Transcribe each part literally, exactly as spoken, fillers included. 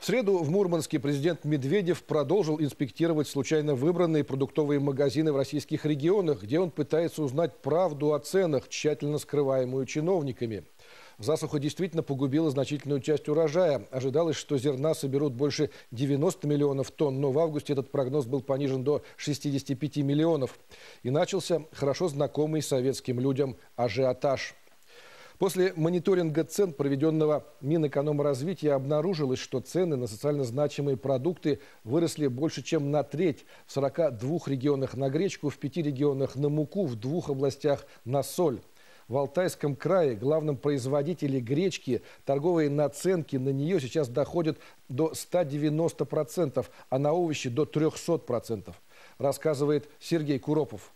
В среду в Мурманске президент Медведев продолжил инспектировать случайно выбранные продуктовые магазины в российских регионах, где он пытается узнать правду о ценах, тщательно скрываемую чиновниками. Засуха действительно погубила значительную часть урожая. Ожидалось, что зерна соберут больше девяноста миллионов тонн, но в августе этот прогноз был понижен до шестидесяти пяти миллионов. И начался хорошо знакомый советским людям ажиотаж. После мониторинга цен, проведенного Минэкономразвития, обнаружилось, что цены на социально значимые продукты выросли больше, чем на треть. В сорока двух регионах на гречку, в пяти регионах на муку, в двух областях на соль. В Алтайском крае, главном производителе гречки, торговые наценки на нее сейчас доходят до ста девяноста процентов, а на овощи до трёхсот процентов, рассказывает Сергей Куропов.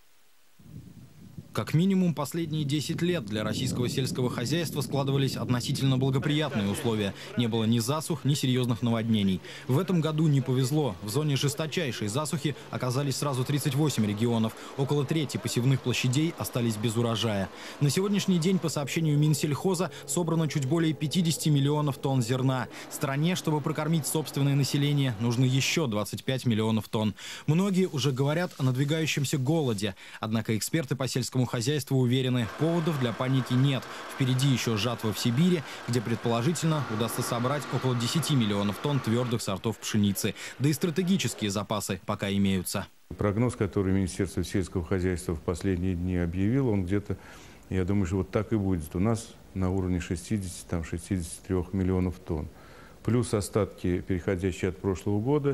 Как минимум последние десять лет для российского сельского хозяйства складывались относительно благоприятные условия. Не было ни засух, ни серьезных наводнений. В этом году не повезло. В зоне жесточайшей засухи оказались сразу тридцать восемь регионов. Около трети посевных площадей остались без урожая. На сегодняшний день, по сообщению Минсельхоза, собрано чуть более пятидесяти миллионов тонн зерна. Стране, чтобы прокормить собственное население, нужно еще двадцать пять миллионов тонн. Многие уже говорят о надвигающемся голоде. Однако эксперты по сельскому хозяйству уверены, поводов для паники нет. Впереди еще жатва в Сибири, где предположительно удастся собрать около десяти миллионов тонн твердых сортов пшеницы. Да и стратегические запасы пока имеются. Прогноз, который Министерство сельского хозяйства в последние дни объявило, он где-то, я думаю, что вот так и будет. У нас на уровне шестидесяти — шестидесяти трёх миллионов тонн. Плюс остатки, переходящие от прошлого года,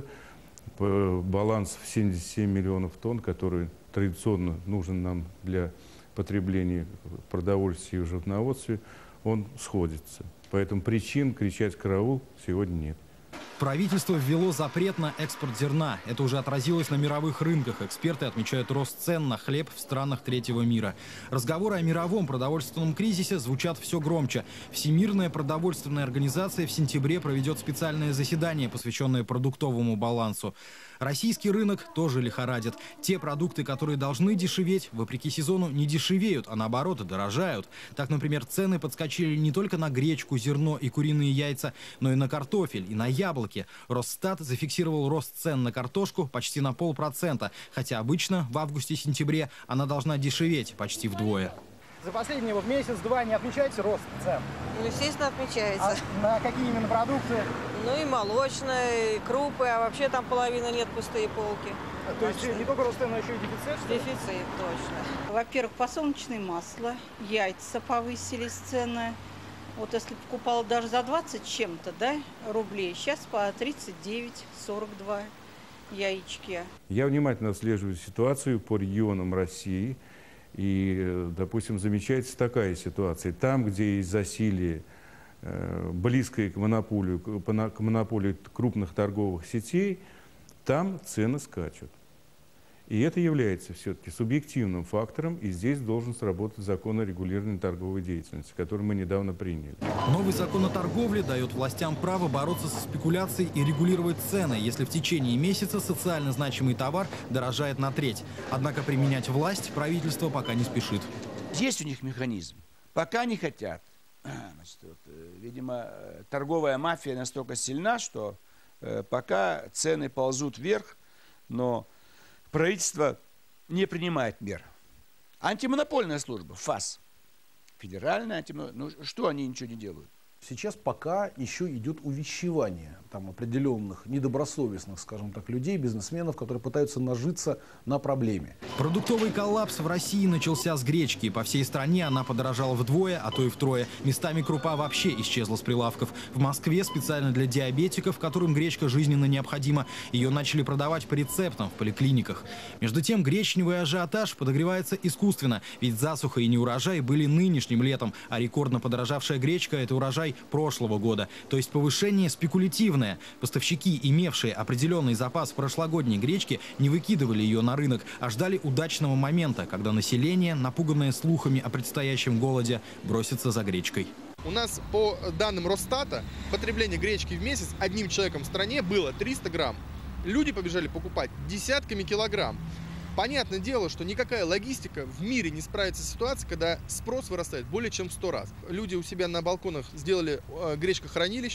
баланс в семьдесят семь миллионов тонн, который традиционно нужен нам для потребления продовольствия и в животноводстве, он сходится. Поэтому причин кричать «караул» сегодня нет. Правительство ввело запрет на экспорт зерна. Это уже отразилось на мировых рынках. Эксперты отмечают рост цен на хлеб в странах третьего мира. Разговоры о мировом продовольственном кризисе звучат все громче. Всемирная продовольственная организация в сентябре проведет специальное заседание, посвященное продуктовому балансу. Российский рынок тоже лихорадит. Те продукты, которые должны дешеветь, вопреки сезону не дешевеют, а наоборот дорожают. Так, например, цены подскочили не только на гречку, зерно и куриные яйца, но и на картофель, и на яблоки. Росстат зафиксировал рост цен на картошку почти на полпроцента, хотя обычно в августе-сентябре она должна дешеветь почти вдвое. За последний вот месяц-два не отмечаете рост цен? Ну, естественно, отмечается. А на какие именно продукты? Ну и молочные, и крупы, а вообще там половина нет, пустые полки. То есть не только рост цен, но еще и дефицит? Что ли? Дефицит, точно. Во-первых, подсолнечное масло, яйца повысились цены. Вот если покупала даже за двадцать чем-то, да, рублей, сейчас по тридцать девять — сорок два яички. Я внимательно отслеживаю ситуацию по регионам России. И, допустим, замечается такая ситуация. Там, где есть засилие, э, близкое к монополию, к монополии крупных торговых сетей, там цены скачут. И это является все-таки субъективным фактором, и здесь должен сработать закон о регулировании торговой деятельности, который мы недавно приняли. Новый закон о торговле дает властям право бороться со спекуляцией и регулировать цены, если в течение месяца социально значимый товар дорожает на треть. Однако применять власть правительство пока не спешит. Есть у них механизм. Пока не хотят. Значит, вот, видимо, торговая мафия настолько сильна, что э, пока цены ползут вверх, но правительство не принимает мер. Антимонопольная служба, ФАС, федеральная антимонопольная, ну что они ничего не делают? Сейчас пока еще идет увещевание там, определенных недобросовестных, скажем так, людей, бизнесменов, которые пытаются нажиться на проблеме. Продуктовый коллапс в России начался с гречки. По всей стране она подорожала вдвое, а то и втрое. Местами крупа вообще исчезла с прилавков. В Москве специально для диабетиков, которым гречка жизненно необходима, ее начали продавать по рецептам в поликлиниках. Между тем, гречневый ажиотаж подогревается искусственно. Ведь засуха и неурожай были нынешним летом, а рекордно подорожавшая гречка – это урожай прошлого года. То есть повышение спекулятивное. Поставщики, имевшие определенный запас прошлогодней гречки, не выкидывали ее на рынок, а ждали удачного момента, когда население, напуганное слухами о предстоящем голоде, бросится за гречкой. У нас по данным Росстата потребление гречки в месяц одним человеком в стране было триста грамм. Люди побежали покупать десятками килограмм. Понятное дело, что никакая логистика в мире не справится с ситуацией, когда спрос вырастает более чем в сто раз. Люди у себя на балконах сделали э, гречкохранилище,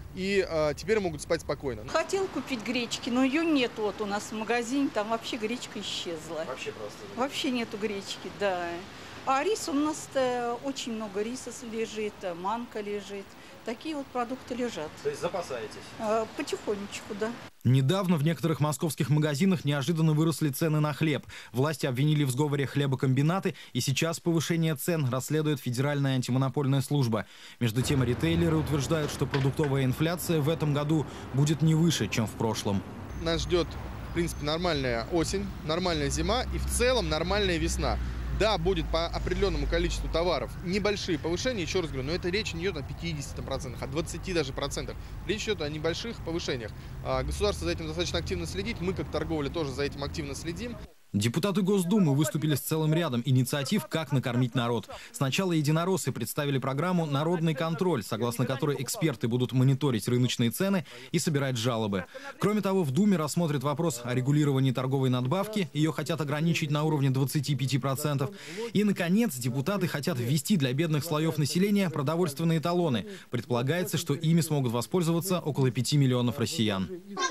и э, теперь могут спать спокойно. Хотел купить гречки, но ее нет вот у нас в магазине, там вообще гречка исчезла. Вообще просто? Вообще нету гречки, да. А рис у нас-то очень много риса лежит, манка лежит. Такие вот продукты лежат. То есть запасаетесь? А, потихонечку, да. Недавно в некоторых московских магазинах неожиданно выросли цены на хлеб. Власти обвинили в сговоре хлебокомбинаты, и сейчас повышение цен расследует Федеральная антимонопольная служба. Между тем, ритейлеры утверждают, что продуктовая инфляция в этом году будет не выше, чем в прошлом. Нас ждет, в принципе, нормальная осень, нормальная зима и в целом нормальная весна. Да, будет по определенному количеству товаров небольшие повышения, еще раз говорю, но это речь не идет о пятидесяти процентах, о двадцати даже процентах. Речь идет о небольших повышениях. Государство за этим достаточно активно следит, мы как торговля тоже за этим активно следим. Депутаты Госдумы выступили с целым рядом инициатив «Как накормить народ». Сначала единороссы представили программу «Народный контроль», согласно которой эксперты будут мониторить рыночные цены и собирать жалобы. Кроме того, в Думе рассмотрят вопрос о регулировании торговой надбавки. Ее хотят ограничить на уровне двадцати пяти процентов. И, наконец, депутаты хотят ввести для бедных слоев населения продовольственные талоны. Предполагается, что ими смогут воспользоваться около пяти миллионов россиян.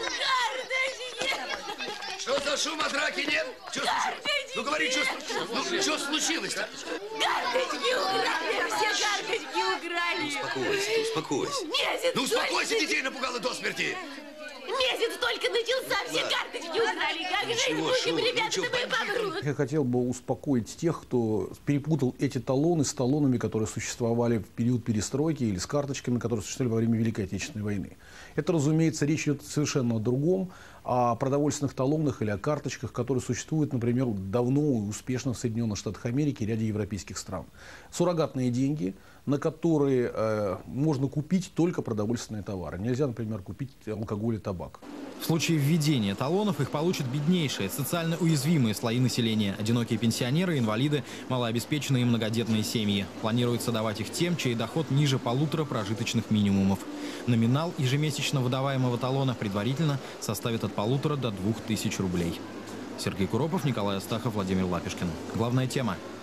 Что за шум, а драки нет? Что случилось? Ну говори, что, ну, что случилось-то? Карточки украли, все карточки украли. Успокойся, успокойся. Месяц ну успокойся, только... детей напугала до смерти. Месяц только начался, все да. карточки украли. Как жить будем, ребята, мы помрут. Я хотел бы успокоить тех, кто перепутал эти талоны с талонами, которые существовали в период перестройки, или с карточками, которые существовали во время Великой Отечественной войны. Это, разумеется, речь идет совершенно о другом, о продовольственных талонах или о карточках, которые существуют, например, давно и успешно в Соединенных Штатах Америки и ряде европейских стран. Суррогатные деньги, на которые э, можно купить только продовольственные товары. Нельзя, например, купить алкоголь и табак. В случае введения талонов их получат беднейшие, социально уязвимые слои населения, одинокие пенсионеры, инвалиды, малообеспеченные и многодетные семьи. Планируется давать их тем, чей доход ниже полутора прожиточных минимумов. Номинал ежемесячно выдаваемого талона предварительно составит от полутора до двух тысяч рублей. Сергей Куропов, Николай Астахов, Владимир Лапишкин. Главная тема.